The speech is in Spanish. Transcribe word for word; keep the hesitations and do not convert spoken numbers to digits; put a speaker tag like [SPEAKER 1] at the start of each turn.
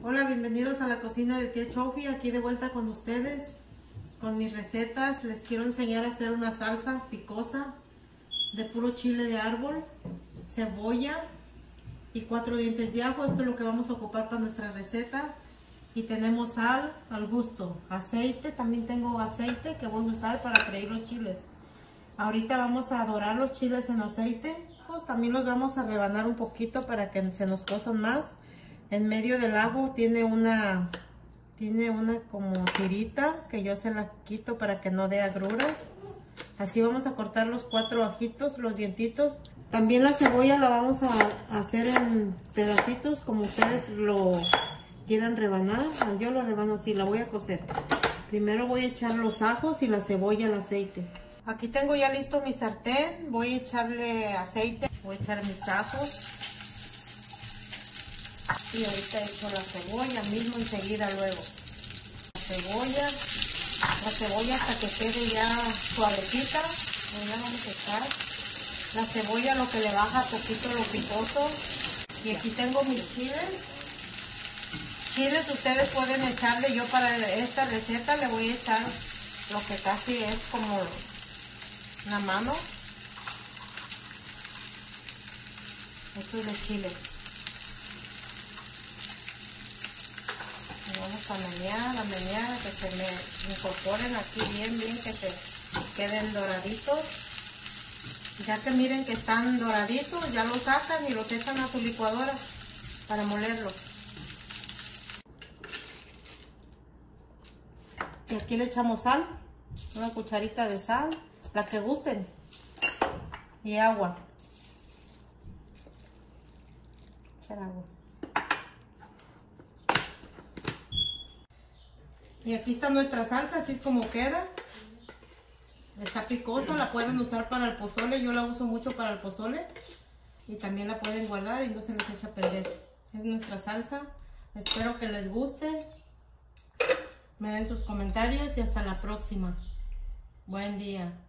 [SPEAKER 1] Hola, bienvenidos a la cocina de Tía Chofi, aquí de vuelta con ustedes, con mis recetas. Les quiero enseñar a hacer una salsa picosa de puro chile de árbol, cebolla y cuatro dientes de ajo. Esto es lo que vamos a ocupar para nuestra receta. Y tenemos sal al gusto, aceite, también tengo aceite que voy a usar para freír los chiles. Ahorita vamos a dorar los chiles en aceite, pues también los vamos a rebanar un poquito para que se nos cosan más. En medio del ajo tiene una, tiene una como tirita que yo se la quito para que no dé agruras. Así vamos a cortar los cuatro ajitos, los dientitos. También la cebolla la vamos a hacer en pedacitos como ustedes lo quieran rebanar. Yo lo rebano así, la voy a cocer. Primero voy a echar los ajos y la cebolla al aceite. Aquí tengo ya listo mi sartén. Voy a echarle aceite. Voy a echar mis ajos. Y ahorita echo la cebolla mismo enseguida luego. La cebolla. La cebolla hasta que quede ya suavecita. Ya vamos a echar. La cebolla lo que le baja poquito lo picoso. Y aquí tengo mis chiles. Chiles ustedes pueden echarle, yo para esta receta le voy a echar lo que casi es como la mano. Esto es de chile. Y vamos a menear, a menear, que se me incorporen aquí bien, bien, que se queden doraditos. Ya que miren que están doraditos, ya los sacan y los echan a su licuadora para molerlos. Y aquí le echamos sal, una cucharita de sal, la que gusten, y agua. Echar agua. Y aquí está nuestra salsa, así es como queda. Está picosa, la pueden usar para el pozole, yo la uso mucho para el pozole. Y también la pueden guardar y no se les echa a perder. Es nuestra salsa, espero que les guste. Me den sus comentarios y hasta la próxima. Buen día.